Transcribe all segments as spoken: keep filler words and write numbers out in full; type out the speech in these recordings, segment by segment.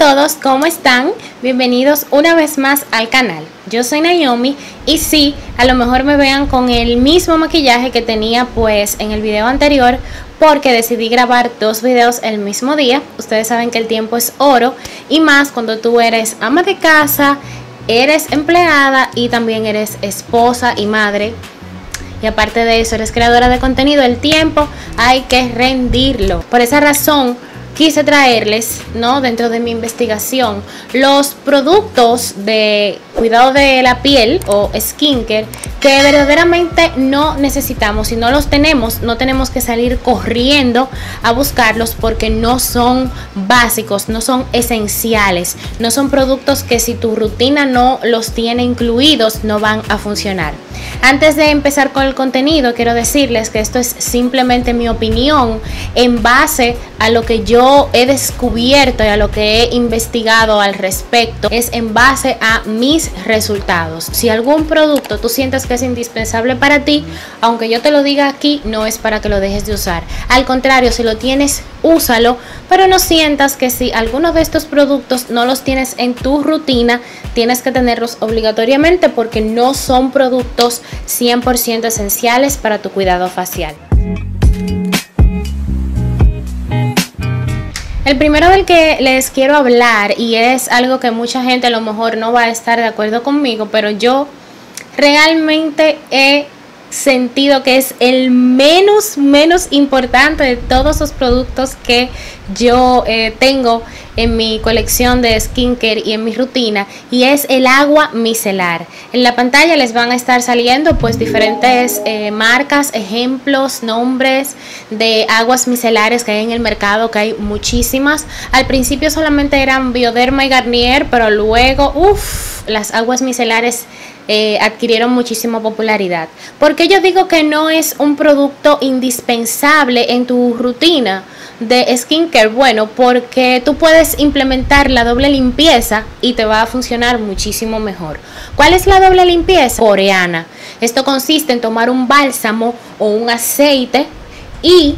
todos, ¿cómo están? Bienvenidos una vez más al canal. Yo soy Naomi y sí, a lo mejor me vean con el mismo maquillaje que tenía pues en el video anterior, porque decidí grabar dos videos el mismo día. Ustedes saben que el tiempo es oro, y más cuando tú eres ama de casa, eres empleada y también eres esposa y madre. Y aparte de eso eres creadora de contenido, el tiempo hay que rendirlo. Por esa razón quise traerles, ¿no?, dentro de mi investigación, los productos de cuidado de la piel o skincare que verdaderamente no necesitamos. Si no los tenemos, no tenemos que salir corriendo a buscarlos, porque no son básicos, no son esenciales, no son productos que si tu rutina no los tiene incluidos no van a funcionar. Antes de empezar con el contenido, quiero decirles que esto es simplemente mi opinión en base a lo que yo he descubierto y a lo que he investigado al respecto. Es en base a mis resultados. Si algún producto tú sientes que es indispensable para ti, aunque yo te lo diga aquí, no es para que lo dejes de usar. Al contrario, si lo tienes, úsalo, pero no sientas que si alguno de estos productos no los tienes en tu rutina, tienes que tenerlos obligatoriamente, porque no son productos cien por ciento esenciales para tu cuidado facial. El primero del que les quiero hablar, y es algo que mucha gente a lo mejor no va a estar de acuerdo conmigo, pero yo realmente he sentido que es el menos menos importante de todos los productos que yo eh, tengo en mi colección de skincare y en mi rutina, y es el agua micelar. En la pantalla les van a estar saliendo pues diferentes eh, marcas, ejemplos, nombres de aguas micelares que hay en el mercado, que hay muchísimas. Al principio solamente eran Bioderma y Garnier, pero luego uff, las aguas micelares Eh, adquirieron muchísima popularidad. ¿Por qué yo digo que no es un producto indispensable en tu rutina de skincare? Bueno, porque tú puedes implementar la doble limpieza y te va a funcionar muchísimo mejor. ¿Cuál es la doble limpieza? Coreana. Esto consiste en tomar un bálsamo o un aceite y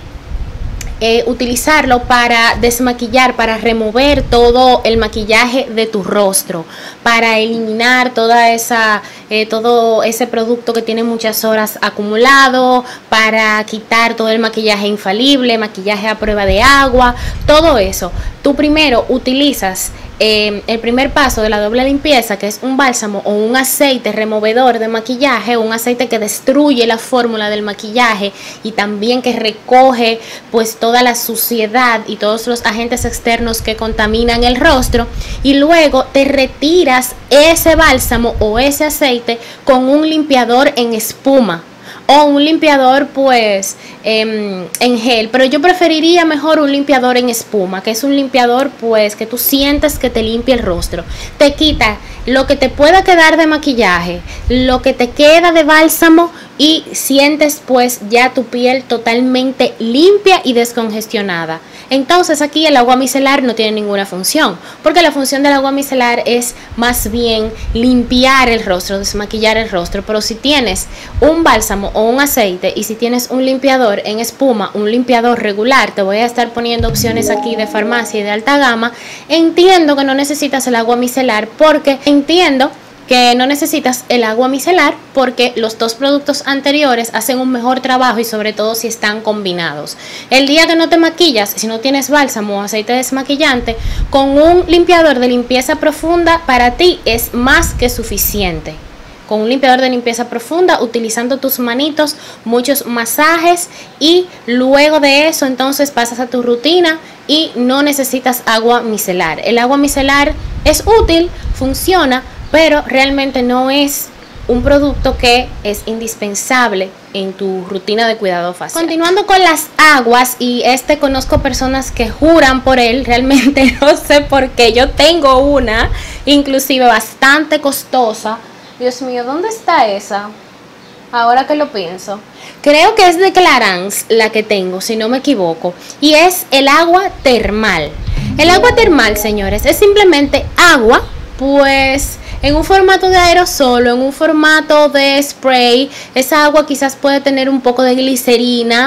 Eh, utilizarlo para desmaquillar, para remover todo el maquillaje de tu rostro, para eliminar toda esa eh, todo ese producto que tiene muchas horas acumulado, para quitar todo el maquillaje infalible, maquillaje a prueba de agua, todo eso. Tú primero utilizas Eh, el primer paso de la doble limpieza, que es un bálsamo o un aceite removedor de maquillaje, un aceite que destruye la fórmula del maquillaje y también que recoge pues toda la suciedad y todos los agentes externos que contaminan el rostro, y luego te retiras ese bálsamo o ese aceite con un limpiador en espuma o un limpiador pues eh, en gel, pero yo preferiría mejor un limpiador en espuma, que es un limpiador pues que tú sientes que te limpia el rostro, te quita lo que te pueda quedar de maquillaje, lo que te queda de bálsamo, y sientes pues ya tu piel totalmente limpia y descongestionada. Entonces aquí el agua micelar no tiene ninguna función, porque la función del agua micelar es más bien limpiar el rostro, desmaquillar el rostro. Pero si tienes un bálsamo o un aceite, y si tienes un limpiador en espuma, un limpiador regular, te voy a estar poniendo opciones aquí de farmacia y de alta gama, entiendo que no necesitas el agua micelar, porque entiendo que no necesitas el agua micelar porque los dos productos anteriores hacen un mejor trabajo, y sobre todo si están combinados. El día que no te maquillas, si no tienes bálsamo o aceite desmaquillante, con un limpiador de limpieza profunda para ti es más que suficiente. Con un limpiador de limpieza profunda, utilizando tus manitos, muchos masajes, y luego de eso entonces pasas a tu rutina y no necesitas agua micelar. El agua micelar es útil, funciona, pero realmente no es un producto que es indispensable en tu rutina de cuidado facial. Continuando con las aguas, y este conozco personas que juran por él, realmente no sé por qué. Yo tengo una, inclusive bastante costosa. Dios mío, ¿dónde está esa? Ahora que lo pienso, creo que es de Clarins la que tengo, si no me equivoco, y es el agua termal. El agua termal, señores, es simplemente agua pues en un formato de aerosol o en un formato de spray. Esa agua quizás puede tener un poco de glicerina,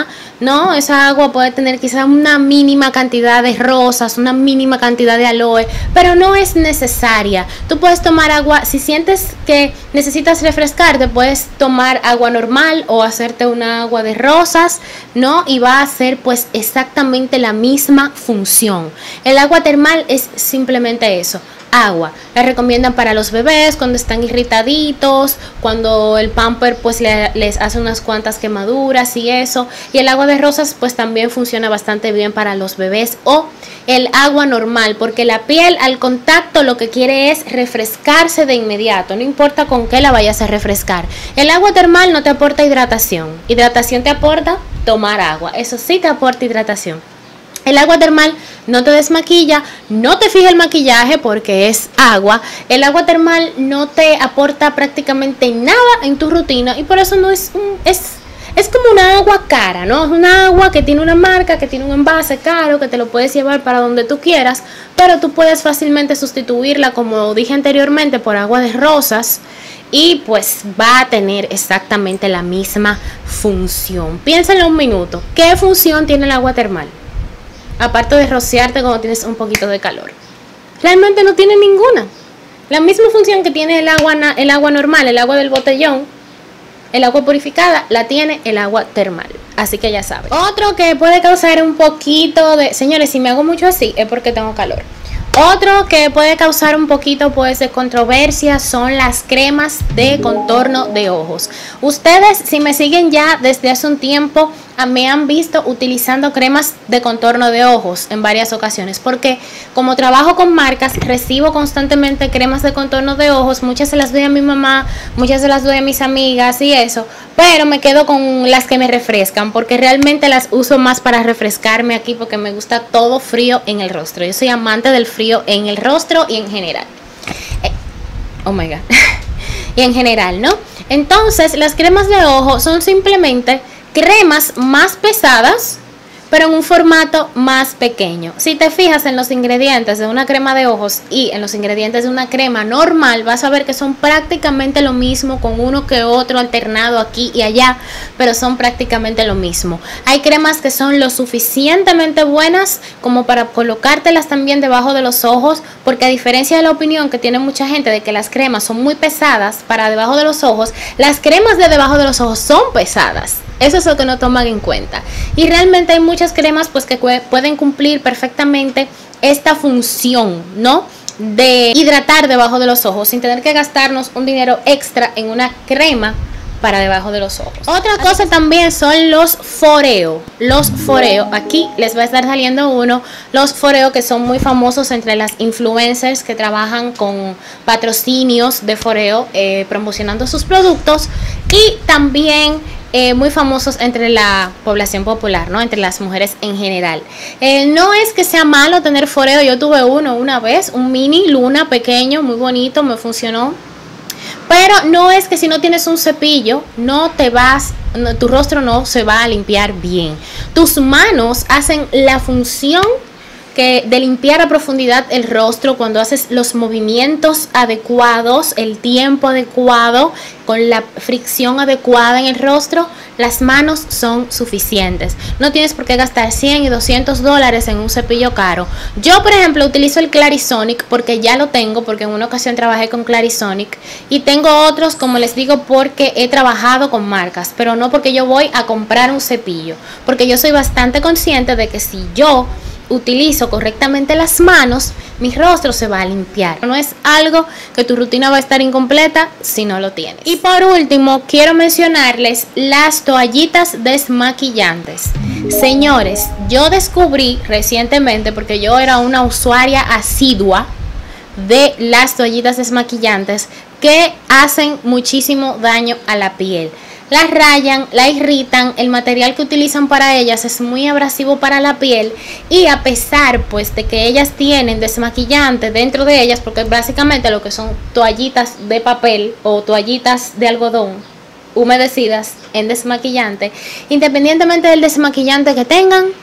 ¿no? Esa agua puede tener quizás una mínima cantidad de rosas, una mínima cantidad de aloe, pero no es necesaria. Tú puedes tomar agua, si sientes que necesitas refrescarte, puedes tomar agua normal o hacerte una agua de rosas, ¿no? Y va a hacer pues exactamente la misma función. El agua termal es simplemente eso, agua. La recomiendan para los bebés cuando están irritaditos, cuando el pamper pues le, les hace unas cuantas quemaduras y eso. Y el agua de rosas pues también funciona bastante bien para los bebés, o el agua normal, porque la piel al contacto lo que quiere es refrescarse de inmediato, no importa con qué la vayas a refrescar. El agua termal no te aporta hidratación. Hidratación te aporta tomar agua, eso sí te aporta hidratación. El agua termal no te desmaquilla, no te fija el maquillaje porque es agua. El agua termal no te aporta prácticamente nada en tu rutina y por eso no es un, es, es como una agua cara, ¿no? Es una agua que tiene una marca, que tiene un envase caro, que te lo puedes llevar para donde tú quieras, pero tú puedes fácilmente sustituirla, como dije anteriormente, por agua de rosas. Y pues va a tener exactamente la misma función. Piénsalo un minuto. ¿Qué función tiene el agua termal? Aparte de rociarte cuando tienes un poquito de calor. Realmente no tiene ninguna. La misma función que tiene el agua, el agua normal, el agua del botellón, el agua purificada, la tiene el agua termal. Así que ya sabes. Otro que puede causar un poquito de... Señores, si me hago mucho así es porque tengo calor. Otro que puede causar un poquito pues de controversia son las cremas de contorno de ojos. Ustedes, si me siguen ya desde hace un tiempo, me han visto utilizando cremas de contorno de ojos en varias ocasiones, porque como trabajo con marcas, recibo constantemente cremas de contorno de ojos. Muchas se las doy a mi mamá, muchas se las doy a mis amigas y eso, pero me quedo con las que me refrescan, porque realmente las uso más para refrescarme aquí, porque me gusta todo frío en el rostro. Yo soy amante del frío en el rostro y en general. eh, oh my god y en general, ¿no? Entonces las cremas de ojo son simplemente cremas más pesadas, pero en un formato más pequeño. Si te fijas en los ingredientes de una crema de ojos y en los ingredientes de una crema normal, vas a ver que son prácticamente lo mismo, con uno que otro alternado aquí y allá, pero son prácticamente lo mismo. Hay cremas que son lo suficientemente buenas como para colocártelas también debajo de los ojos, porque a diferencia de la opinión que tiene mucha gente de que las cremas son muy pesadas para debajo de los ojos, las cremas de debajo de los ojos son pesadas. Eso es lo que no toman en cuenta. Y realmente hay muchas cremas pues que pueden cumplir perfectamente esta función, ¿no? De hidratar debajo de los ojos sin tener que gastarnos un dinero extra en una crema para debajo de los ojos. Otra cosa también son los foreos. Los foreos, aquí les va a estar saliendo uno. Los foreos que son muy famosos entre las influencers que trabajan con patrocinios de foreo, eh, promocionando sus productos, y también Eh, muy famosos entre la población popular, ¿no? Entre las mujeres en general. Eh, no es que sea malo tener foreo. Yo tuve uno una vez, un mini luna pequeño, muy bonito, me funcionó. Pero no es que si no tienes un cepillo, no te vas, no, tu rostro no se va a limpiar bien. Tus manos hacen la función que de limpiar a profundidad el rostro cuando haces los movimientos adecuados, el tiempo adecuado, con la fricción adecuada en el rostro. Las manos son suficientes. No tienes por qué gastar cien y doscientos dólares en un cepillo caro. Yo, por ejemplo, utilizo el Clarisonic porque ya lo tengo, porque en una ocasión trabajé con Clarisonic, y tengo otros, como les digo, porque he trabajado con marcas, pero no porque yo voy a comprar un cepillo, porque yo soy bastante consciente de que si yo utilizo correctamente las manos, mi rostro se va a limpiar. No es algo que tu rutina va a estar incompleta si no lo tienes. Y por último, quiero mencionarles las toallitas desmaquillantes. Señores, yo descubrí recientemente, porque yo era una usuaria asidua de las toallitas desmaquillantes, que hacen muchísimo daño a la piel. La rayan, la irritan, el material que utilizan para ellas es muy abrasivo para la piel, y a pesar pues de que ellas tienen desmaquillante dentro de ellas, porque básicamente lo que son toallitas de papel o toallitas de algodón humedecidas en desmaquillante, independientemente del desmaquillante que tengan,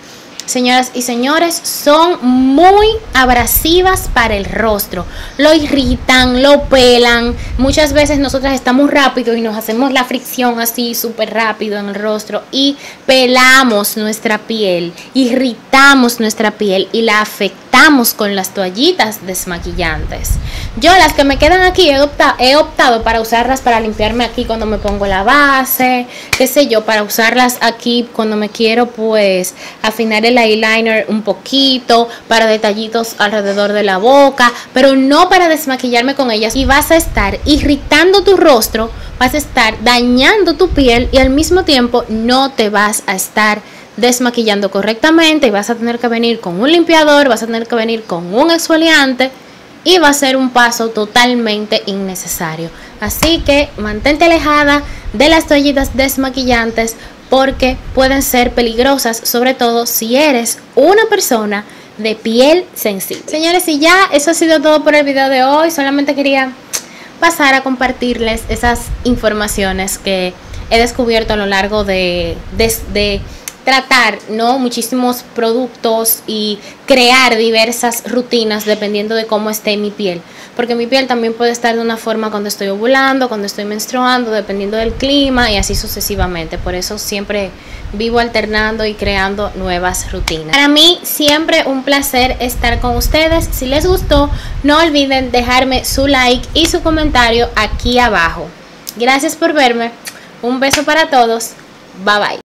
señoras y señores, son muy abrasivas para el rostro. Lo irritan, lo pelan. Muchas veces nosotras estamos rápido y nos hacemos la fricción así súper rápido en el rostro y pelamos nuestra piel, irritamos nuestra piel y la afectamos con las toallitas desmaquillantes. Yo las que me quedan aquí he optado, he optado para usarlas para limpiarme aquí cuando me pongo la base, qué sé yo, para usarlas aquí cuando me quiero pues afinar el eyeliner un poquito, para detallitos alrededor de la boca, pero no para desmaquillarme con ellas. Y vas a estar irritando tu rostro, vas a estar dañando tu piel y al mismo tiempo no te vas a estar desmaquillando correctamente y vas a tener que venir con un limpiador, vas a tener que venir con un exfoliante y va a ser un paso totalmente innecesario. Así que mantente alejada de las toallitas desmaquillantes porque pueden ser peligrosas, sobre todo si eres una persona de piel sensible. Señores, y ya eso ha sido todo por el video de hoy. Solamente quería pasar a compartirles esas informaciones que he descubierto a lo largo de, de, de tratar, ¿no?, muchísimos productos y crear diversas rutinas dependiendo de cómo esté mi piel, porque mi piel también puede estar de una forma cuando estoy ovulando, cuando estoy menstruando, dependiendo del clima y así sucesivamente. Por eso siempre vivo alternando y creando nuevas rutinas. Para mí siempre un placer estar con ustedes. Si les gustó, no olviden dejarme su like y su comentario aquí abajo. Gracias por verme, un beso para todos, bye bye.